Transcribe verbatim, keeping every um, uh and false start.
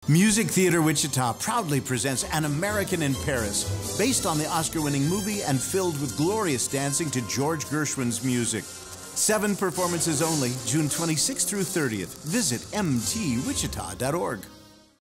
Music Theater Wichita proudly presents An American in Paris, based on the Oscar-winning movie and filled with glorious dancing to George Gershwin's music. Seven performances only, June twenty-sixth through thirtieth. Visit m t wichita dot org.